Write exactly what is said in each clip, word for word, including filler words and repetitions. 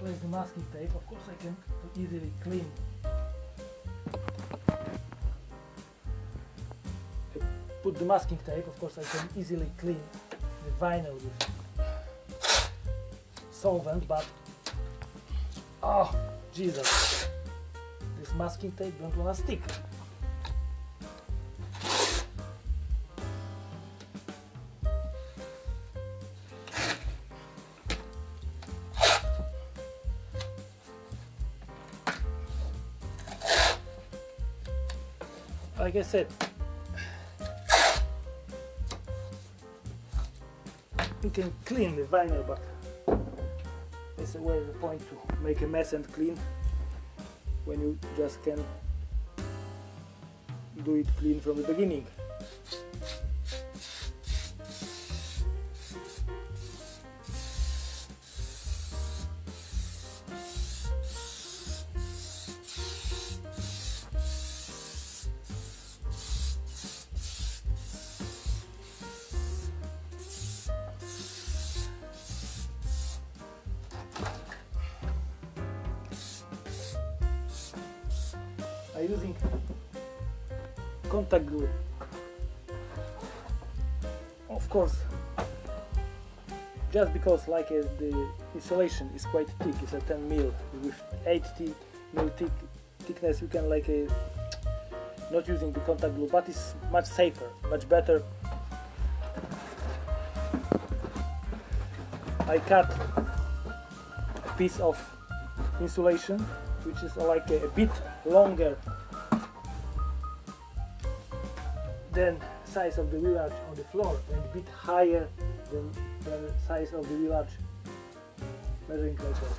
place the masking tape, of course I can easily clean. I put the masking tape, of course I can easily clean the vinyl with solvent, but oh Jesus, this masking tape don't wanna stick. Like I said, you can clean the vinyl, but it's where the point to make a mess and clean when you just can do it clean from the beginning. I'm using contact glue. Of course, just because like uh, the insulation is quite thick, it's a ten mil with eighty mil thick thickness, you can like uh, not using the contact glue, but it's much safer, much better. I cut a piece of insulation which is uh, like a, a bit longer than size of the wheel arch on the floor and a bit higher than the size of the wheel arch measuring like that.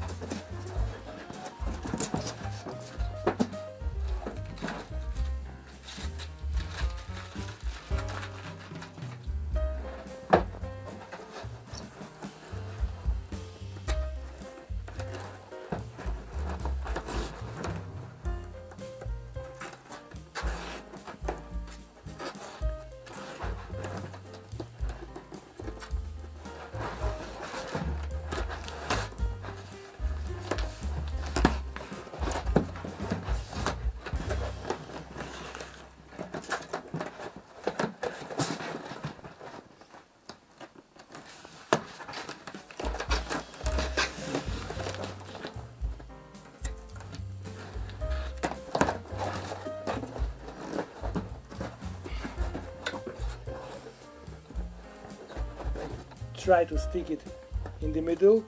Try to stick it in the middle.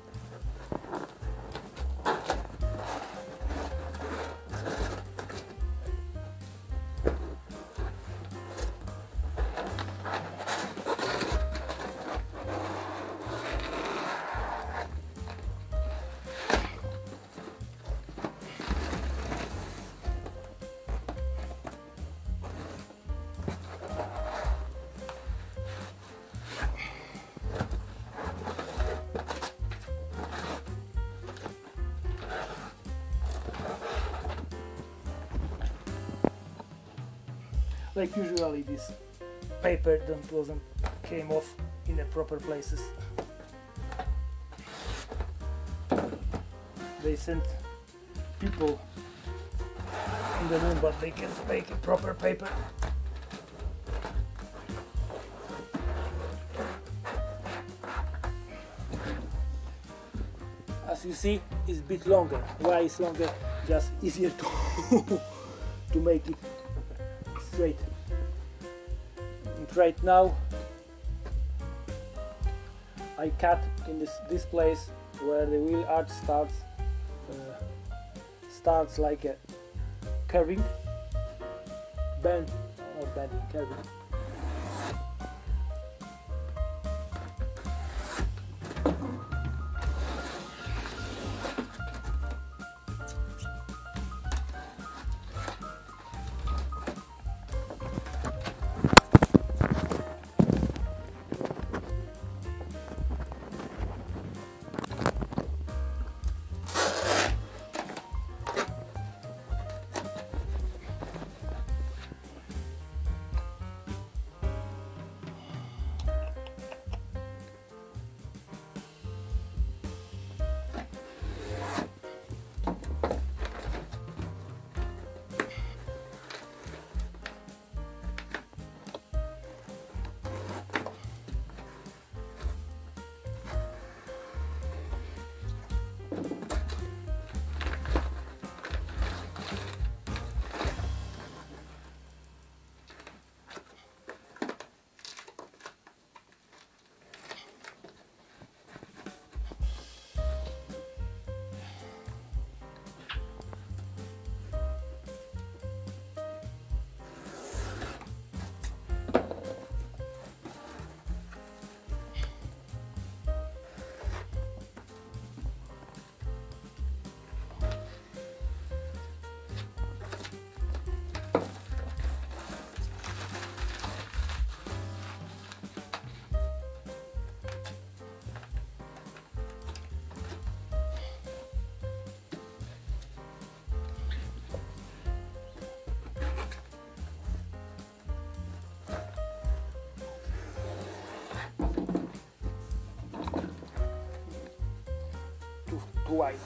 Like usually this paper don't wasn't came off in the proper places. They sent people in the room, but they can make a proper paper. As you see, it's a bit longer. Why it's longer? Just easier to to make it straight. And right now I cut in this this place where the wheel arch starts uh, starts like a curving, bend, not bending, curving. too wide.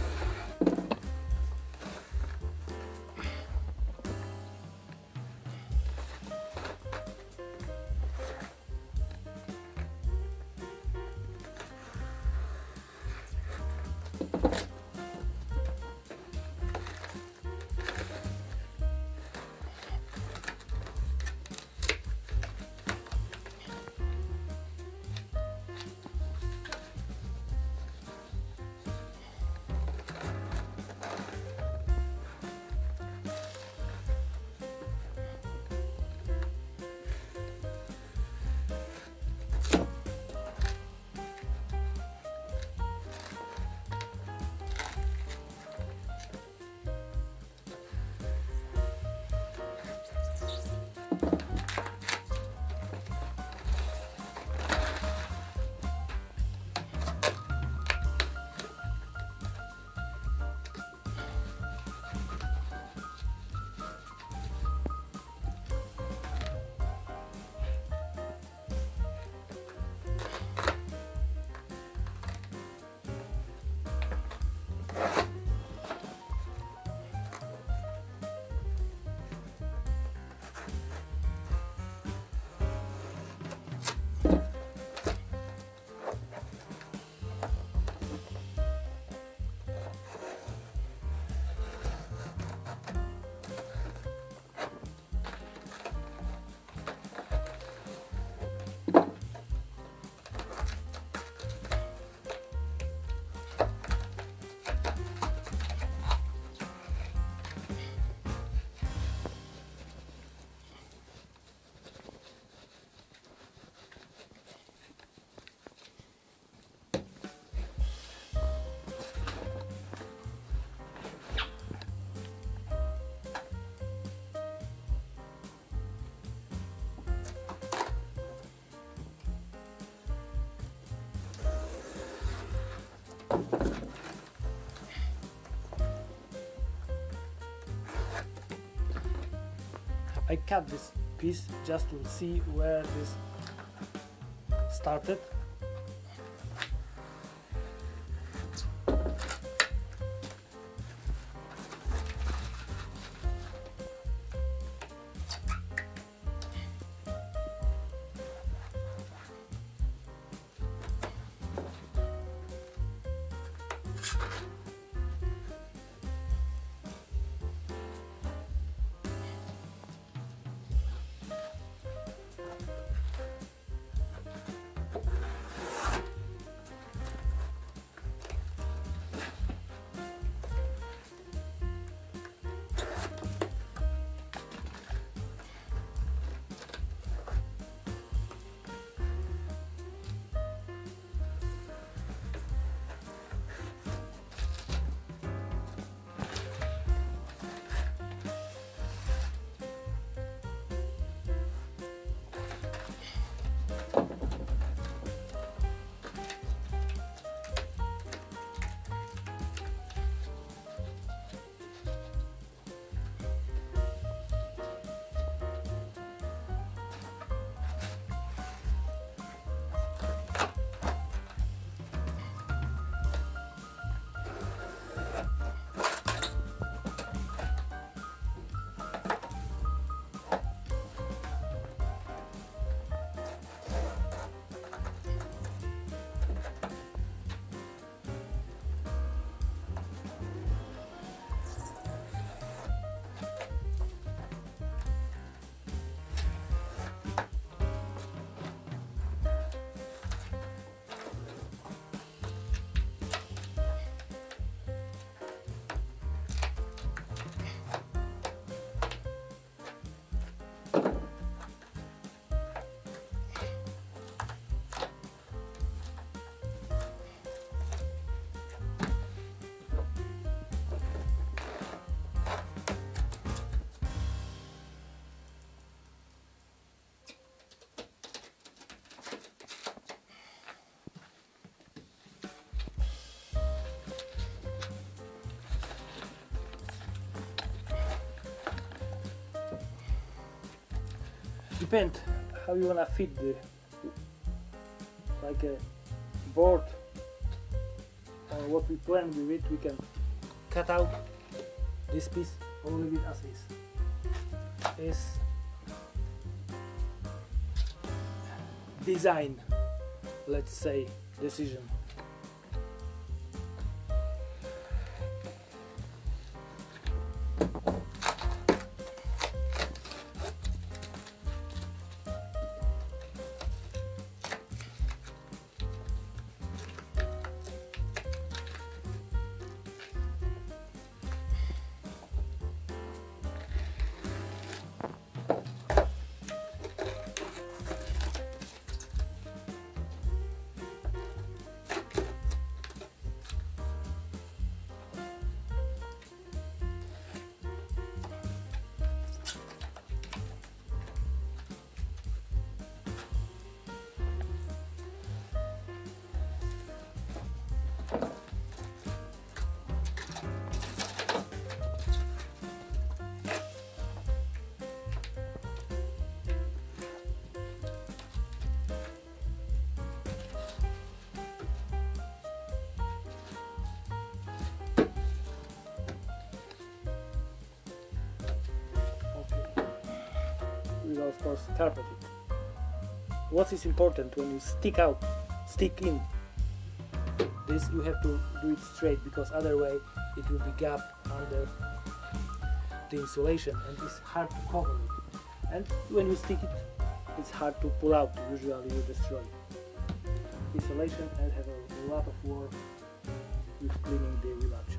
I cut this piece just to see where this started. Depend how you wanna fit the like a board on what we plan with it, we can cut out this piece or leave it as is. Is design, let's say, decision. Of course, carpeting. What is important when you stick out, stick in this, you have to do it straight, because other way it will be gap under the insulation and it's hard to cover it. And when you stick it, it's hard to pull out. Usually you destroy insulation and have a lot of work with cleaning the wheel action.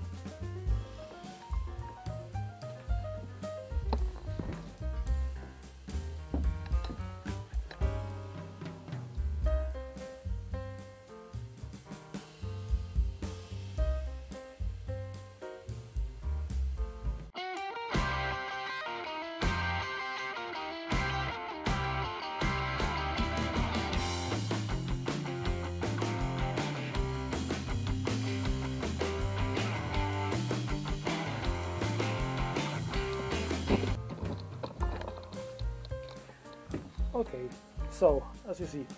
Okay, so as you see,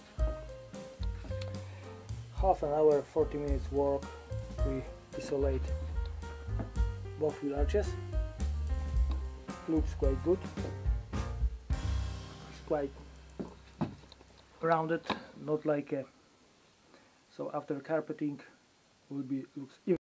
half an hour, forty minutes work, we isolate both wheel arches. Looks quite good. It's quite rounded, not like a, so after carpeting will be looks even